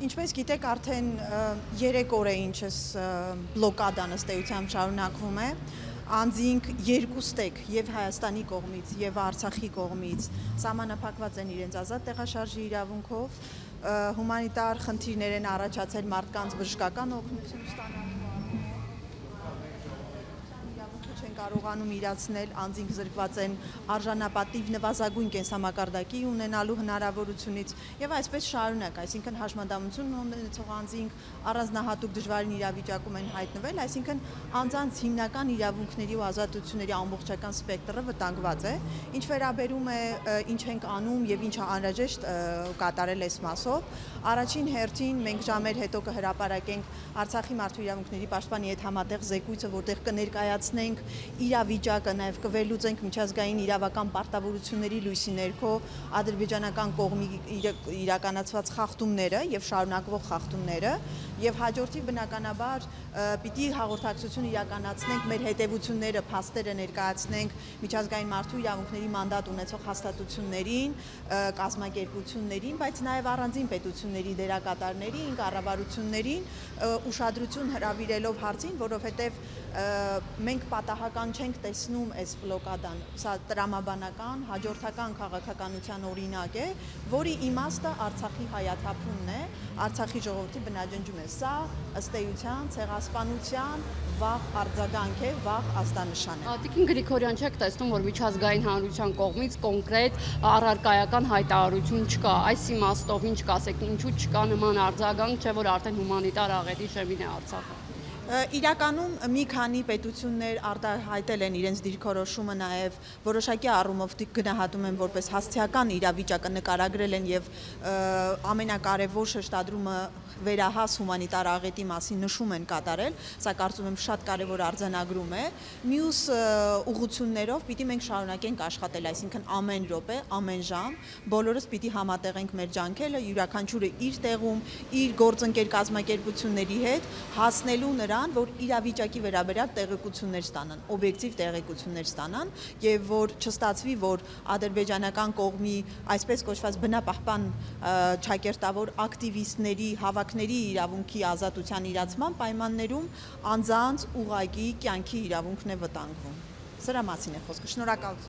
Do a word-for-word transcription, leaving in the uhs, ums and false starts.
Ինչպես գիտեք, արդեն երեք օր է ինչ էս բլոկադան ըստ էության շարունակվում է, անձինք երկու ստեկ եւ Հայաստանի կողմից եւ Արցախի կողմից սահմանափակված են իրենց ազատ տեղաշարժի իրավունքով, հումանիտար խնդիրներ են առաջացել մարդկանց բժշկական օգնություն ստանալու չեն կարողանում իրացնել, անձինք զրկված են արժանապատիվ նվազագույն կենսամակարդակի ունենալու հնարավորությունից եւ այսպես շարունակ, այսինքն հաշմանդամություն ունեցող անձինք առանձնահատուկ դժվարին իրավիճակում են հայտնվել, այսինքն անձանց հիմնական իրավունքների ու ազատությունների ամբողջական սպեկտրը վտանգված է, ինչ վերաբերում է ինչ ենք անում եւ ինչ անհրաժեշտ կատարել այս մասով, առաջին հերթին մենք ժամեր հետո կհրապարակենք Արցախի մարդու իրավունքների պաշտպանի հետ համատեղ զեկույցը, որտեղ կներկայացնենք իրավիճակը, նաև կվերլուծենք միջազգային իրավական պարտավորությունների լույսի ներքո ադրբեջանական կողմի իրականացված խախտումները եւ շարունակվող խախտումները եւ հաջորդիվ բնականաբար պիտի հաղորդակցություն իրականացնենք մեր հետևությունները, փաստերը ներկայացնենք միջազգային մարդու իրավունքների մանդատ ունեցող հաստատություններին, կազմակերպություններին, բայց նաև առանձին պետությունների դերակատարներին, կառավարություններին ուշադրություն հրավիրելով հարցին, որովհետեւ մենք պատահական չենք տեսնում այս բլոկադան, սա տրամաբանական, հաջորդական քաղաքականության օրինակ է, որի իմաստը Արցախի հայաթափումն է, Արցախի ժողովրդի բնաջնջում է, սա ըստ էության ցեղասպանության վաղ արձագանք է, վաղ ազդանշան է։ Տիկին Գրիգորյան, չեք տեսնում, որ միջազգային հանրության կողմից կոնկրետ առարկայական հայտարարություն չկա, այս իմաստով ինչ կասեք, ինչու չկա նման արձագանք, չէ՞ որ արդեն հումանիտար աղետի շեմին է Արցախը։ Իրականում մի քանի պետություններ արտահայտել են իրենց դիրքորոշումը, նաև որոշակի առումով գնահատում են որպես հասցեական իրավիճակը նկարագրել են եւ ամենակարևոր շեշտադրումը վերահաս հումանիտար աղետի մասին նշում են կատարել, սա կարծում եմ շատ կարևոր արձանագրում է։ Մյուս ուղղություններով պիտի մենք շարունակենք աշխատել, այսինքն ամեն րոպե, ամեն ժամ, բոլորս պիտի համատեղենք մեր ջանքերը, յուրաքանչյուրը իր տեղում, իր գործընկեր կազմակերպությունների հետ հասնելու նրան, որ իրավիճակի վերաբերյալ տեղեկություններ ստանան, օբյեկտիվ տեղեկություններ ստանան եւ որ չստացվի, որ ադրբեջանական կողմի այսպես կոչված բնապահպան ճակերտավոր ակտիվիստների հավաքների իրավունքի ազատության իրացման պայմաններում անձանց ուղղակի կյանքի իրավունքն է վտանգվում։ Սրա մասին է խոսքը։ Շնորհակալություն։